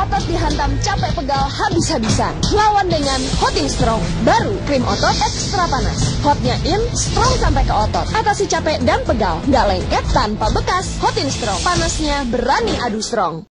otot dihantam capek pegal habis-habisan. Lawan dengan Hotin Strong. Baru krim otot ekstra panas. Hotnya in, strong sampai ke otot. Atasi capek dan pegal. Nggak lengket tanpa bekas. Hotin Strong. Panasnya berani adu strong.